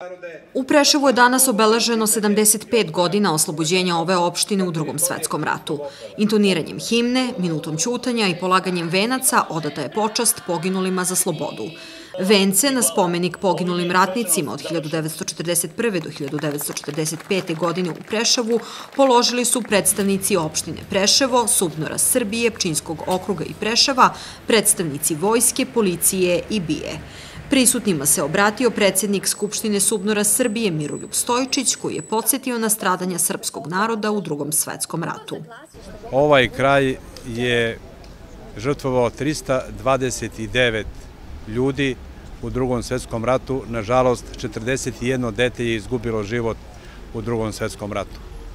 U Preševu je danas obeleženo 75 godina oslobođenja ove opštine u Drugom svetskom ratu. Intoniranjem himne, minutom ćutanja i polaganjem venaca odata je počast poginulima za slobodu. Vence na spomenik poginulim ratnicima od 1941. do 1945. godine u Preševu položili su predstavnici opštine Preševo, Subnora Srbije, Pčinjskog okruga i Preševa, predstavnici vojske, policije i BIA. Prisutnima se obratio predsjednik Skupštine Subnora Srbije Miroljub Stojčić, koji je podsjetio na stradanja srpskog naroda u Drugom svetskom ratu. Ovaj kraj je žrtvovao 329 ljudi u Drugom svetskom ratu. Nažalost, 41 dete je izgubilo život u Drugom svetskom ratu.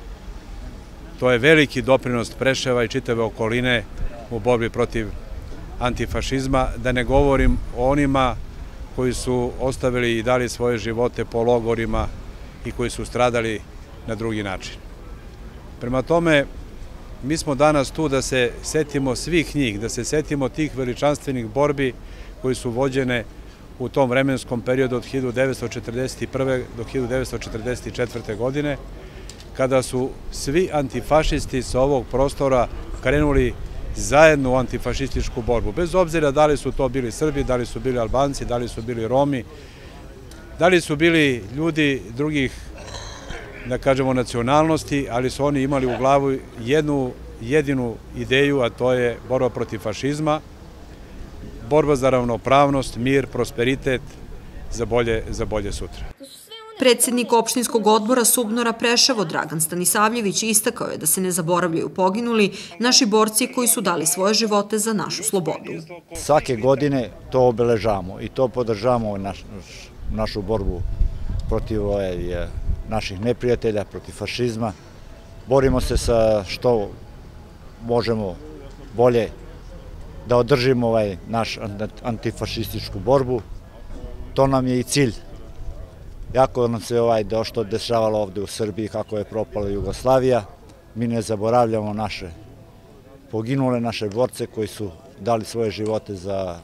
To je veliki doprinos Preševa i čitave okoline u borbi protiv antifašizma, da ne govorim o onima koji su ostavili i dali svoje živote po logorima i koji su stradali na drugi način. Prema tome, mi smo danas tu da se setimo svih njih, da se setimo tih veličanstvenih borbi koji su vođene u tom vremenskom periodu od 1941. do 1944. godine, kada su svi antifašisti sa ovog prostora krenuli zajedno u antifašističku borbu. Bez obzira da li su to bili Srbi, da li su bili Albanci, da li su bili Romi, da li su bili ljudi drugih, da kažemo, nacionalnosti, ali su oni imali u glavu jednu jedinu ideju, a to je borba protiv fašizma, borba za ravnopravnost, mir, prosperitet za bolje sutra. Predsjednik opštinskog odbora Subnora Preševo Dragan Stanisavljević istakao je da se ne zaboravljaju poginuli naši borci koji su dali svoje živote za našu slobodu. Svake godine to obeležavamo i to podržavamo našu borbu protiv naših neprijatelja, protiv fašizma. Borimo se sa što možemo bolje da održimo naš antifašističku borbu. To nam je i cilj. Jako nam se što dešavalo ovde u Srbiji, kako je propala Jugoslavija. Mi ne zaboravljamo naše poginule, naše borce koji su dali svoje živote za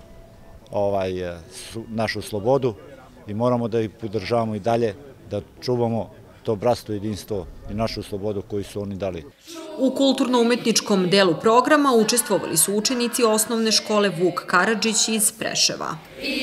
našu slobodu i moramo da ih podržavamo i dalje, da čuvamo to bratstvo, jedinstvo i našu slobodu koju su oni dali. U kulturno-umetničkom delu programa učestvovali su učenici osnovne škole Vuk Karadžić iz Preševa.